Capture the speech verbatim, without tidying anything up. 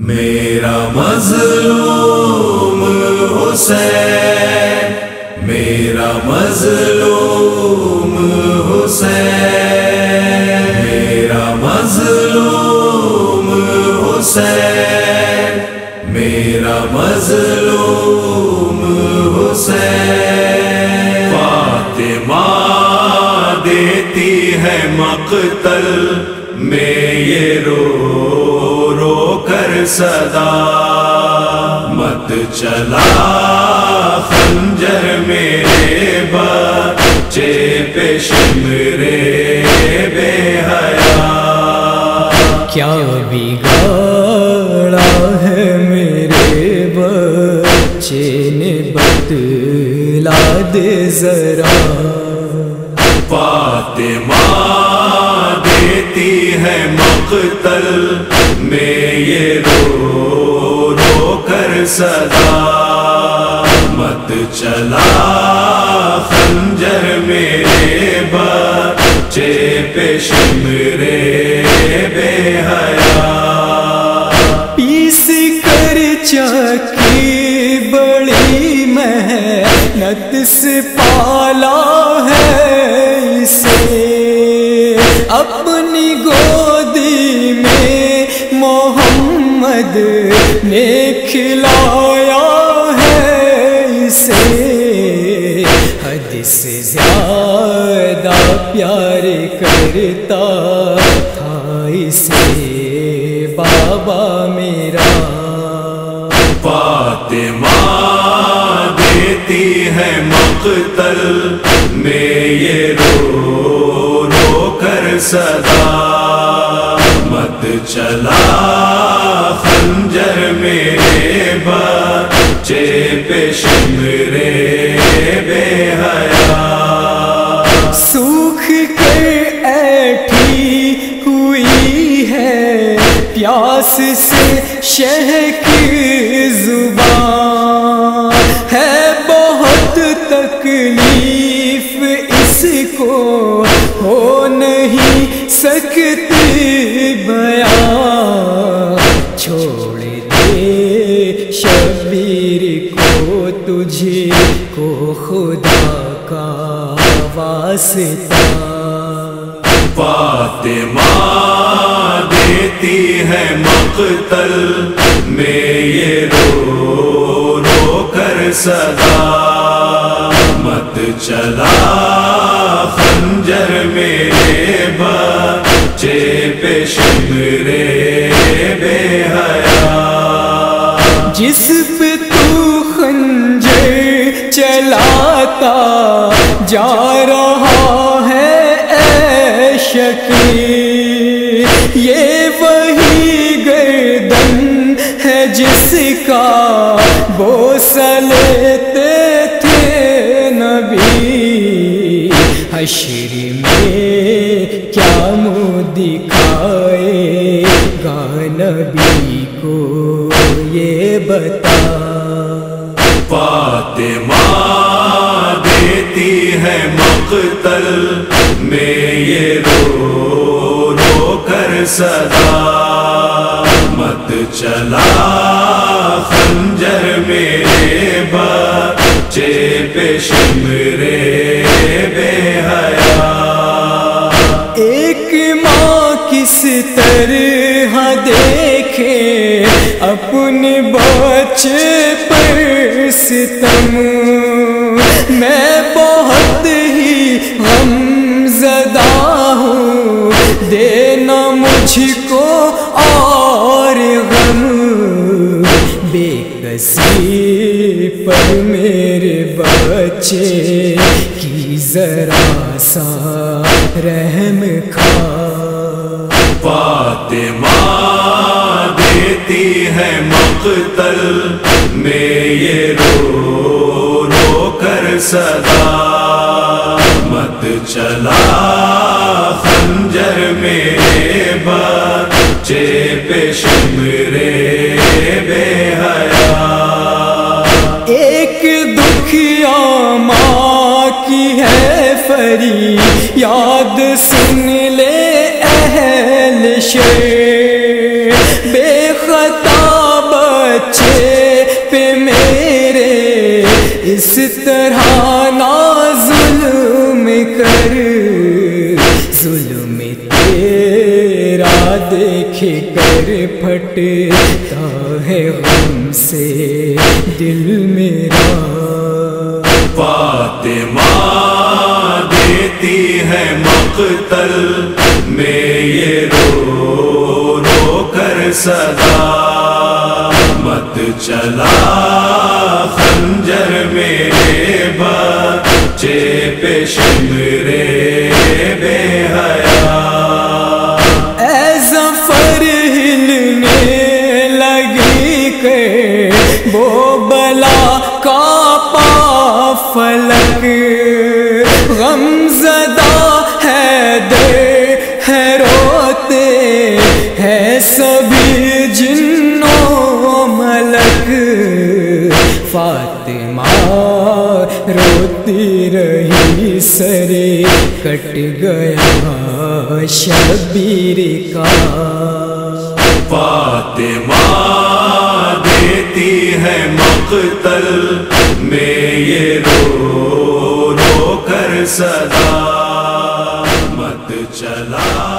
میرا مظلوم حسین، میرا مظلوم حسین، میرا مظلوم حسین، میرا مظلوم حسین۔ فاطمہ دیتی ہے مقتل میں یہ رو رو کر صدا، مت چلا خنجر میرے بچے پہ شمرے بے حیا۔ کیا بگاڑا ہے میرے بچے نے بتلا دے ذرا۔ فاطمہ دیتی ہے مقتل میں یہ رو رو کر صدا، مت چلا خنجر میرے بچے پہ شمرے بے حیا۔ پیس کر چکی بڑی محنت سے پالا ہے اسے، اپنی گودی میں محمد نے کھلایا ہے اسے، حد سے زیادہ پیار کرتا تھا اسے بابا میرا۔ فاطمہ دیتی ہے مقتل میں یہ رو رو کر صدا، مت چلا خنجر میرے بچے پہ شمرے بے حیا۔ سوکھ کر ایٹھی ہوئی ہے پیاس سے شہ کی زبان، ہے بہت تکلیف اس کو ہو نہیں سکتی بیان۔ چھوڑ دے شبیر کو تجھ کو خدا کا واسطہ۔ فاطمہ دیتی ہے مقتل میں یہ رو رو کر صدا، مت چلا خنجر میرے بچے پہ شمرے بے حیا۔ جس پہ تو خنجر چلاتا جا رہا ہے اے شکیل، یہ وہی گردن ہے جس کا بوسہ لیتے تھے نبی۔ حشر میں کیا منہ دکھائے گا نبی کو یہ بتا۔ فاطمہ دیتی ہے مقتل میں یہ رو رو کر صدا، مت چلا خنجر میرے بچے پہ شمرے بے حیا۔ ایک ماں کس طرح دیکھے اپنے بچے پر ستم، میں بہت ہی غم زدہ ہوں، دینا مجھ کو اور غم۔ بے کسی پر میرے بچے کی ذرا سا رحم کھا۔ فاطمہ دیتی ہے مقتل میں یہ رو رو کر صدا، مت چلا خنجر میرے بچے پہ شمرے بے حیا۔ ایک دکھیا ماں کی ہے فریاد سن لے اہل شر، بے خطا طرح نہ ظلم کر، ظلم تیرا دیکھ کر پھٹتا ہے غم سے دل میرا۔ فاطمہ دیتی ہے مقتل میں یہ رو رو کر صدا، مت چلا خنجر میرے بچے پہ شمرے بے حیا۔ اے ظفر ہلنے لگی کہ وہ بلا کا پا فلک، غم زدہ ہے دے ہے روتے ہے سبھی جن و ملک، فاطمہ روتی رہی سرے کٹ گیا شبیر کا۔ فاطمہ دیتی ہے مقتل میں یہ رو رو کر صدا، مت چلا